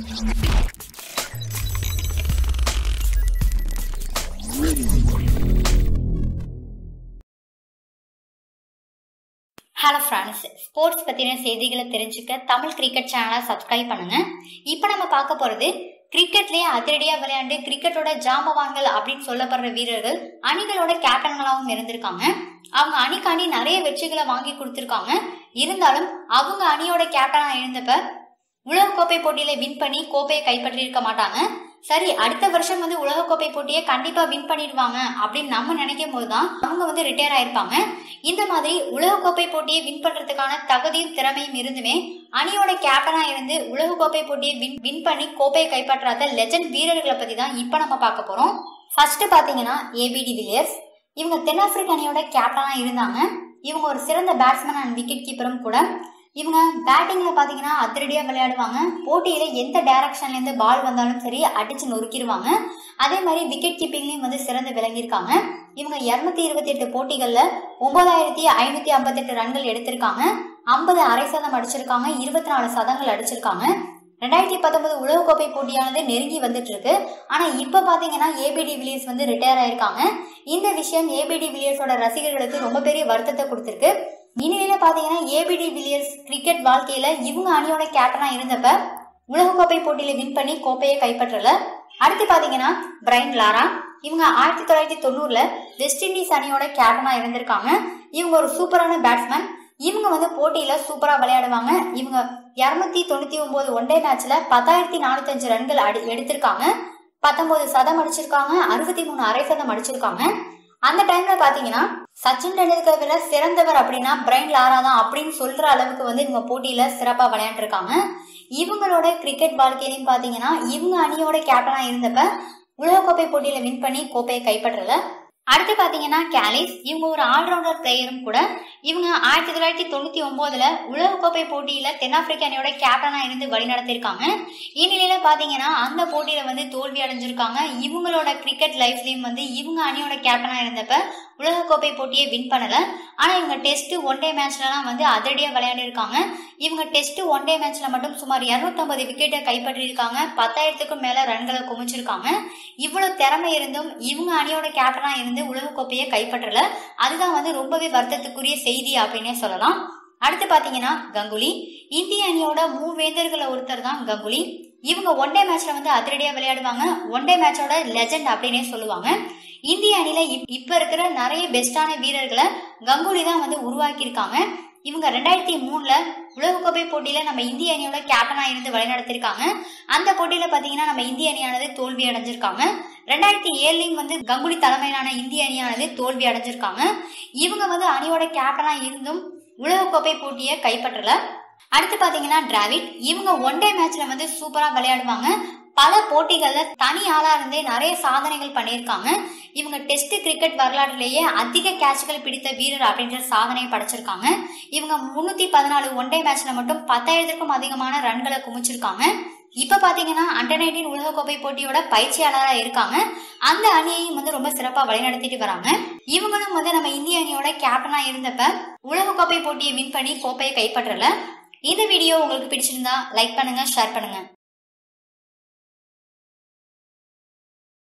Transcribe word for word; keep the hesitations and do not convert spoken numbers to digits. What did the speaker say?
Hello friends, sports பற்றின செய்திகளை தெரிஞ்சுக்க தமிழ் கிரிக்கெட் சேனலை சப்ஸ்கிரைப் பண்ணுங்க. இப்போ நம்ம பார்க்க போகிறது கிரிக்கெட்லேயே அதிரடியாக விளையாண்டு கிரிக்கெட்டோட ஜாம்பவான்கள் அப்படின்னு சொல்லப்படுற வீரர்கள் அணிகளோட கேப்டன்களாகவும் இருந்திருக்காங்க. அவங்க அணிக்காண்டி நிறைய வெற்றிகளை வாங்கி கொடுத்துருக்காங்க. இருந்தாலும் அவங்க அணியோட கேப்டனாக இருந்தப்ப உலகக்கோப்பை போட்டியில வின் பண்ணி கோப்பையை கைப்பற்றி இருக்க மாட்டாங்க. சரி, அடுத்த வருஷம் வந்து உலகக்கோப்பை போட்டியை கண்டிப்பா வின் பண்ணிடுவாங்க அப்படின்னு நம்ம நினைக்கும் போதுதான் அவங்க வந்து ரிட்டையர் ஆயிருப்பாங்க. இந்த மாதிரி உலகக்கோப்பை போட்டியை வின் பண்றதுக்கான தகுதியும் திறமையும் இருந்துமே அணியோட கேப்டனா இருந்து உலகக்கோப்பை போட்டியை வின் வின் பண்ணி கோப்பையை கைப்பற்றாத லெஜண்ட் வீரர்களை பத்தி தான் இப்ப நம்ம பார்க்க போறோம். ஃபர்ஸ்ட் பாத்தீங்கன்னா ஏபிடி வில்லியர்ஸ். இவங்க தென்னாப்பிரிக்க அணியோட கேப்டனா இருந்தாங்க. இவங்க ஒரு சிறந்த பேட்ஸ்மேன் அண்ட் விக்கெட் கீப்பரும் கூட. இவங்க பேட்டிங்ல பாத்தீங்கன்னா அதிரடியா விளையாடுவாங்க. போட்டியில எந்த டைரக்ஷன்ல இருந்து பால் வந்தாலும் சரி அடிச்சு நொறுக்கிடுவாங்க. அதே மாதிரி விக்கெட் கீப்பிங்லயும் வந்து சிறந்து விளங்கியிருக்காங்க. இவங்க இருநூத்தி இருபத்தி எட்டு போட்டிகள்ல ஒன்பதாயிரத்தி ஐநூத்தி ஐம்பத்தி எட்டு ரன்கள் எடுத்திருக்காங்க. ஐம்பது அரை சதம் அடிச்சிருக்காங்க. இருபத்தி நாலு சதங்கள் அடிச்சிருக்காங்க. ரெண்டாயிரத்தி பத்தொன்பது உலகக்கோப்பை போட்டியானது நெருங்கி வந்துட்டு இருக்கு. ஆனா இப்ப பாத்தீங்கன்னா ஏபிடி வில்லியர்ஸ் வந்து ரிட்டையர் ஆயிருக்காங்க. இந்த விஷயம் ஏபிடி வில்லியர்ஸோட ரசிகர்களுக்கு ரொம்ப பெரிய வருத்தத்தை கொடுத்திருக்கு. இனிமேல பாத்தீங்கன்னா ஏபிடி வில்லியர்ஸ் கிரிக்கெட் வாழ்க்கையில இவங்க அணியோட கேப்டனா இருந்தப்ப உலகக்கோப்பை போட்டியில வின் பண்ணி கோப்பையை கைப்பற்றல. அடுத்து பாத்தீங்கன்னா பிரையன் லாரா. இவங்க ஆயிரத்தி தொள்ளாயிரத்தி தொண்ணூறுல வெஸ்ட் இண்டீஸ் அணியோட கேப்டனா இருந்திருக்காங்க. இவங்க ஒரு சூப்பரான பேட்ஸ்மேன். இவங்க வந்து போட்டியில சூப்பரா விளையாடுவாங்க. இவங்க இருநூத்தி தொண்ணூத்தி ஒன்பது ஒன்டே மேட்ச்ல பத்தாயிரத்தி நானூத்தி அஞ்சு ரன்கள் அடி எடுத்திருக்காங்க. பத்தொன்பது சதம் அடிச்சிருக்காங்க. அறுபத்தி மூணு அரை சதம் அடிச்சிருக்காங்க. அந்த டைம்ல பாத்தீங்கன்னா சச்சின் டெண்டுல்கர் விட சிறந்தவர் அப்படின்னா பிரையன் லாரா தான் அப்படின்னு சொல்ற அளவுக்கு வந்து இவங்க போட்டியில சிறப்பா விளையாண்டு இருக்காங்க. இவங்களோட கிரிக்கெட் வாழ்க்கையிலும் பாத்தீங்கன்னா இவங்க அணியோட கேப்டனா இருந்தப்ப உலகக்கோப்பை போட்டியில வின் பண்ணி கோப்பையை கைப்பற்றல. அடுத்து பாத்தீங்கன்னா கேலிஸ். இவங்க ஒரு ஆல்ரவுண்டர் பிளேயரும் கூட. இவங்க ஆயிரத்தி தொள்ளாயிரத்தி தொண்ணூத்தி ஒன்பதுல உலகக்கோப்பை போட்டியில தென்னாப்பிரிக்க அணியோட கேப்டனா இருந்து வழிநடத்திருக்காங்க. இந்நிலையில பாத்தீங்கன்னா அந்த போட்டியில வந்து தோல்வி அடைஞ்சிருக்காங்க. இவங்களோட கிரிக்கெட் லைஃப்லயும் வந்து இவங்க அணியோட கேப்டனா இருந்தப்ப உலகக்கோப்பை போட்டியை வின் பண்ணல. ஆனா இவங்க டெஸ்ட் ஒன் டே மேட்ச்ல எல்லாம் வந்து அதிரடியா விளையாடி இருக்காங்க. இவங்க டெஸ்ட் ஒன் டே மேட்ச்ல மட்டும் சுமார் இருநூத்தி ஐம்பது விக்கெட்டை கைப்பற்றி இருக்காங்க. பத்தாயிரத்துக்கும் மேல ரன்களை குமிச்சிருக்காங்க. இவ்வளவு திறமை இருந்தும் இவங்க அணியோட கேப்டனா இருந்து உலகக்கோப்பையை கைப்பற்றல. அதுதான் வந்து ரொம்பவே வருத்தத்துக்குரிய செய்தி அப்படின்னே சொல்லலாம். அடுத்து பாத்தீங்கன்னா கங்குலி. இந்திய அணியோட மூவேந்தர்கள் ஒருத்தர் தான் கங்குலி. இவங்க ஒன் டே மேட்ச்ல வந்து அதிரடியா விளையாடுவாங்க. ஒன் டே மேட்சோட லெஜண்ட் அப்படின்னே சொல்லுவாங்க. இந்திய அணியில இப்ப இருக்கிற நிறைய பெஸ்டான வீரர்களை கங்குலி தான் வந்து உருவாக்கி இருக்காங்க. இவங்க ரெண்டாயிரத்தி மூணுல உலகக்கோப்பை போட்டியில நம்ம இந்திய அணியோட கேப்டனா இருந்து வழிநடத்திருக்காங்க. அந்த போட்டியில பாத்தீங்கன்னா நம்ம இந்திய அணியானது தோல்வி அடைஞ்சிருக்காங்க. ரெண்டாயிரத்தி ஏழுலயும் வந்து கங்குலி தலைமையிலான இந்திய அணியானது தோல்வி அடைஞ்சிருக்காங்க. இவங்க வந்து அணியோட கேப்டனா இருந்தும் உலகக்கோப்பை போட்டியை கைப்பற்றல. அடுத்து பாத்தீங்கன்னா டிராவிட். இவங்க ஒன் டே மேட்ச்ல வந்து சூப்பரா விளையாடுவாங்க. பல போட்டிகள்ல தனி ஆளா இருந்தே நிறைய சாதனைகள் பண்ணியிருக்காங்க. இவங்க டெஸ்ட் கிரிக்கெட் வரலாற்றிலேயே அதிக கேட்ச்கள் பிடித்த வீரர் அப்படின்ற சாதனையை படைச்சிருக்காங்க. இவங்க முன்னூத்தி பதினாலு ஒன் டே மேட்ச்ல மட்டும் பத்தாயிரத்துக்கும் அதிகமான ரன்களை குமிச்சிருக்காங்க. இப்ப பாத்தீங்கன்னா அண்டர் நைன்டீன் உலகக்கோப்பை போட்டியோட பயிற்சியாளராக இருக்காங்க. அந்த அணியையும் வந்து ரொம்ப சிறப்பா வழிநடத்திட்டு வராங்க. இவங்களும் வந்து நம்ம இந்திய அணியோட கேப்டனா இருந்தப்ப உலகக்கோப்பை போட்டியை வின் பண்ணி கோப்பையை கைப்பற்றல. இந்த வீடியோ உங்களுக்கு பிடிச்சிருந்தா லைக் பண்ணுங்க, ஷேர் பண்ணுங்க.